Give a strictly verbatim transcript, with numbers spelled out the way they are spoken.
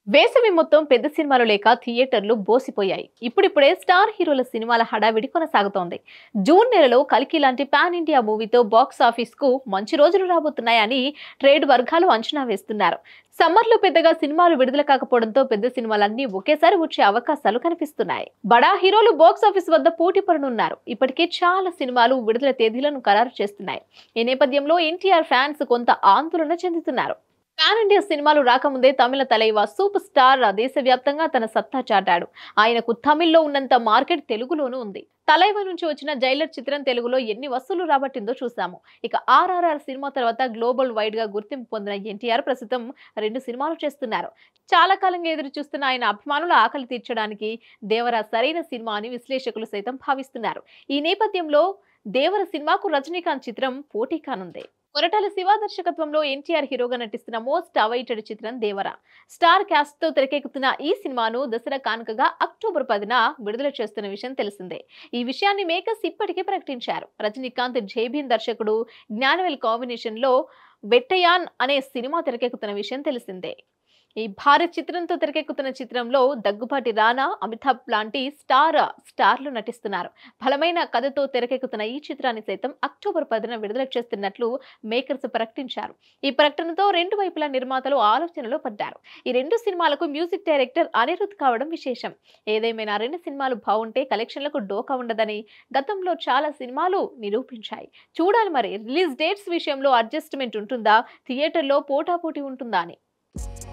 వేసవి మొత్తం పెద్ద సినిమాలు లేక థియేటర్లు బోసిపోయాయి. ఇప్పుడిప్పుడే స్టార్ హీరోల సినిమాల హడావిడి కొనసాగుతోంది. జూన్ నెలలో కల్కి లాంటి పాన్ ఇండియా మూవీతో బాక్స్ ఆఫీస్ కు మంచి రోజులు రాబోతున్నాయని ట్రేడ్ వర్గాలు అంచనా వేస్తున్నారు. సమ్మర్ లో పెద్దగా సినిమాలు విడుదల కాకపోవడంతో పెద్ద సినిమాలన్నీ ఒకేసారి వచ్చే అవకాశాలు కనిపిస్తున్నాయి. బడా హీరోలు బాక్స్ ఆఫీస్ వద్ద పోటీ పడనున్నారు. ఇప్పటికే చాలా సినిమాలు విడుదల తేదీలను ఖరారు చేస్తున్నాయి. ఈ నేపథ్యంలో ఎన్టీఆర్ ఫ్యాన్స్ కొంత ఆందోళన చెందుతున్నారు. పాన్ ఇండియా సినిమాలు రాకముందే తమిళ తలైవా సూపర్ స్టార్ దేశవ్యాప్తంగా తన సత్తా చాటాడు. ఆయనకు తమిళ్లో ఉన్నంత మార్కెట్ తెలుగులోనూ ఉంది. తలైవా నుంచి వచ్చిన జైలర్ చిత్రం తెలుగులో ఎన్ని వసూలు రాబట్టిందో చూసాము. ఇక ఆర్ఆర్ఆర్ సినిమా తర్వాత గ్లోబల్ వైడ్ గా గుర్తింపు పొందిన ఎన్టీఆర్ ప్రస్తుతం రెండు సినిమాలు చేస్తున్నారు. చాలా కాలంగా ఎదురు చూస్తున్న ఆయన అభిమానుల ఆకలి తీర్చడానికి దేవర సరైన సినిమా అని విశ్లేషకులు సైతం భావిస్తున్నారు. ఈ నేపథ్యంలో దేవర సినిమాకు రజనీకాంత్ చిత్రం పోటీ కానుంది. కొరటాల శివ దర్శకత్వంలో ఎన్టీఆర్ హీరోగా నటిస్తున్న మోస్ట్ అవైటెడ్ చిత్రం దేవర. స్టార్ క్యాస్ట్ తో తెరకెక్కుతున్న ఈ సినిమాను దసరా కానుకగా అక్టోబర్ పదిన విడుదల చేస్తున్న విషయం తెలిసిందే. ఈ విషయాన్ని మేకర్స్ ఇప్పటికే ప్రకటించారు. రజనీకాంత్ జైభీమ్ దర్శకుడు జ్ఞానవేల్ కాంబినేషన్ లో వెట్టయాన్ అనే సినిమా తెరకెక్కుతున్న విషయం తెలిసిందే. ఈ భారీ చిత్రంతో తెరకెక్కుతున్న చిత్రంలో దగ్గుబాటి రానా, అమితాబ్ లాంటి స్టార్ స్టార్లు నటిస్తున్నారు. బలమైన కథతో తెరకెక్కుతున్న ఈ చిత్రాన్ని సైతం అక్టోబర్ పదిన విడుదల చేస్తున్నట్లు మేకర్స్ ప్రకటించారు. ఈ ప్రకటనతో రెండు వైపుల నిర్మాతలు ఆలోచనలో పడ్డారు. ఈ రెండు సినిమాలకు మ్యూజిక్ డైరెక్టర్ అనిరుద్ కావడం విశేషం. ఏదేమైనా రెండు సినిమాలు బాగుంటే కలెక్షన్లకు డోకా ఉండదని గతంలో చాలా సినిమాలు నిరూపించాయి. చూడాలి మరి రిలీజ్ డేట్స్ విషయంలో అడ్జస్ట్మెంట్ ఉంటుందా, థియేటర్లో పోటాపోటీ ఉంటుందా అని.